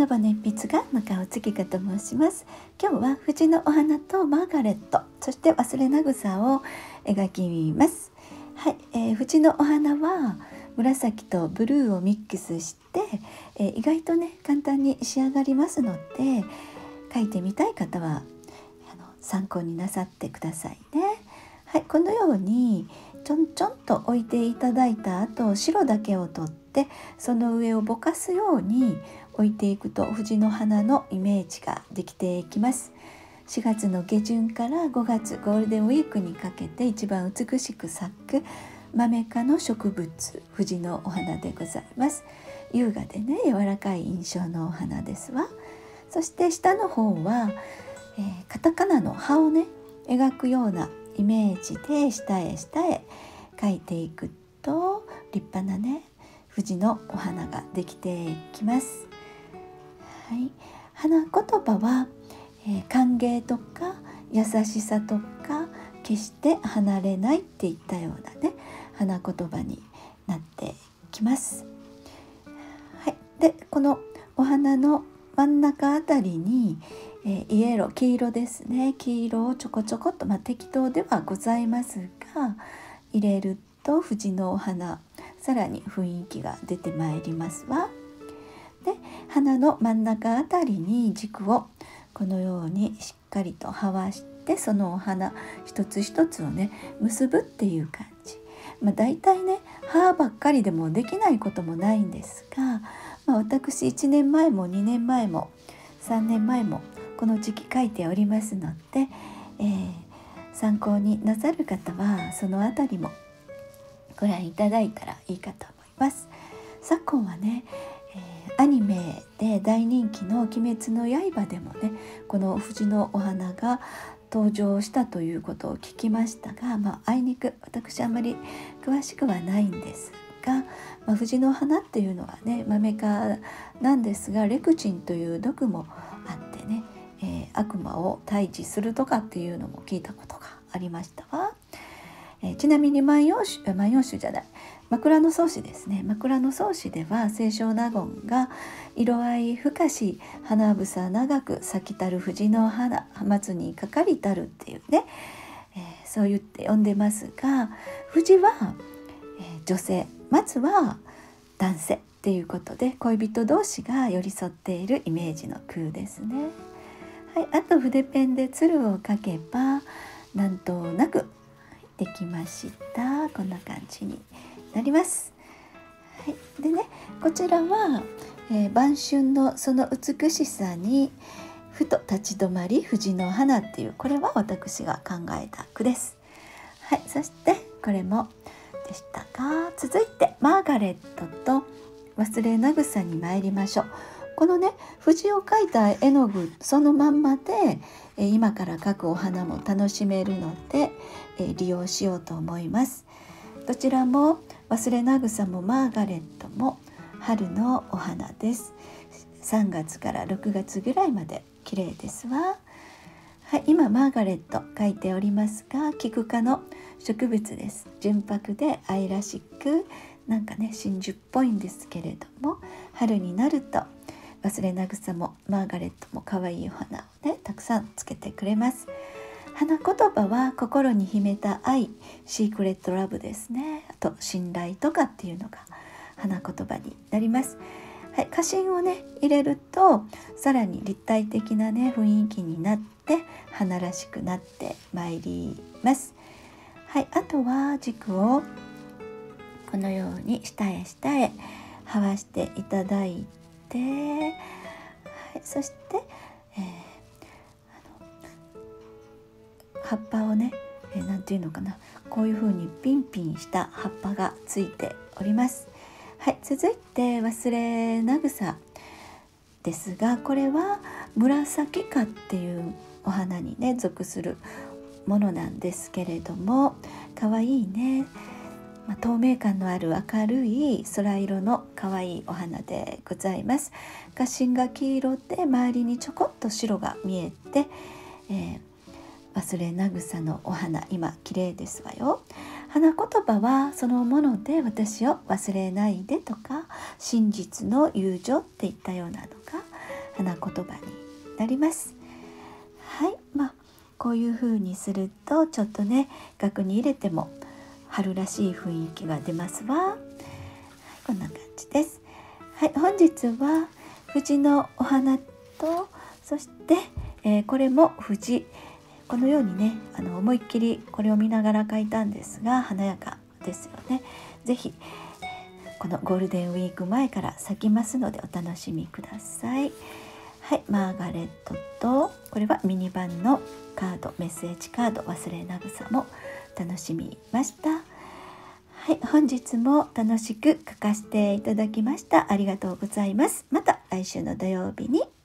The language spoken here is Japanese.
花々鉛筆が中尾月香と申します。今日は藤のお花とマーガレット、そして忘れな草を描きます。はい、藤のお花は紫とブルーをミックスして、意外とね簡単に仕上がりますので、描いてみたい方は参考になさってくださいね。はい、このようにちょんちょんと置いていただいた後、白だけを取ってその上をぼかすように置いていくと藤の花のイメージができていきます。4月の下旬から5月ゴールデンウィークにかけて一番美しく咲くマメ科の植物、藤のお花でございます。優雅でね柔らかい印象のお花ですわ。そして下の方は、カタカナの葉をね描くようなイメージで下へ下へ描いていくと立派なね藤のお花ができていきます。はい、花言葉は、歓迎とか優しさとか決して離れないっていったようなね花言葉になってきます。はい、でこのお花の真ん中あたりに、イエロー、黄色ですね、黄色をちょこちょこっと、適当ではございますが入れると藤のお花さらに雰囲気が出てまいりますわ。で花の真ん中あたりに軸をこのようにしっかりとはわしてそのお花一つ一つをね結ぶっていう感じ。だいたいね葉ばっかりでもできないこともないんですが、私1年前も2年前も3年前もこの時期書いておりますので、参考になさる方はそのあたりもご覧いただいたらいいかと思います。昨今はね、アニメで大人気の鬼滅の刃でもねこの藤のお花が登場したということを聞きましたが、あいにく私あまり詳しくはないんですが、藤の花っていうのはねマメ科なんですがレクチンという毒もあってね、悪魔を退治するとかっていうのも聞いたことがありましたわ。ちなみに万葉集じゃない、枕草子ですね。枕草子では清少納言が色合い深し花房長く咲きたる藤の花松にかかりたるっていうね、そう言って呼んでますが、藤は、女性、松は男性っていうことで恋人同士が寄り添っているイメージの句ですね。はい、あと筆ペンで鶴を描けばなんとなくできました。こんな感じになります。はい、でねこちらは、晩春のその美しさにふと立ち止まり藤の花っていう、これは私が考えた句です。はい、そしてこれもでしたが、続いてマーガレットと忘れな草に参りましょう。このね藤を描いた絵の具そのまんまで、今から描くお花も楽しめるので、利用しようと思います。どちらも忘れな草もマーガレットも春のお花です。3月から6月ぐらいまで綺麗ですわ。はい、今マーガレット描いておりますが、キク科の植物です。純白で愛らしくなんかね真珠っぽいんですけれども、春になると忘れな草もマーガレットも可愛いお花をねたくさんつけてくれます。花言葉は心に秘めた愛、シークレットラブですね。あと信頼とかっていうのが花言葉になります。はい、花芯をね入れるとさらに立体的なね雰囲気になって花らしくなってまいります。はい、あとは軸をこのように下へ下へ這わしていただいて、はい、そして、葉っぱをね、なんていうのかな、こういう風にピンピンした葉っぱがついております。はい、続いて忘れな草ですが、これは紫科っていうお花にね属するものなんですけれども、かわいいね、透明感のある明るい空色のかわいいお花でございます。花芯が黄色で周りにちょこっと白が見えて、忘れな草のお花今綺麗ですわよ。花言葉はそのもので私を忘れないでとか真実の友情っていったようなのが花言葉になります。はい、こういう風にするとちょっとね、額に入れても春らしい雰囲気が出ますわ。はい、こんな感じです。はい、本日は藤のお花と、そして、これも藤、このようにね、思いっきりこれを見ながら描いたんですが、華やかですよね。ぜひこのゴールデンウィーク前から咲きますのでお楽しみください。はい、マーガレットと、これはミニ版のカード、メッセージカード、忘れなぐさも楽しみました。はい、本日も楽しく書かせていただきました。ありがとうございます。また来週の土曜日に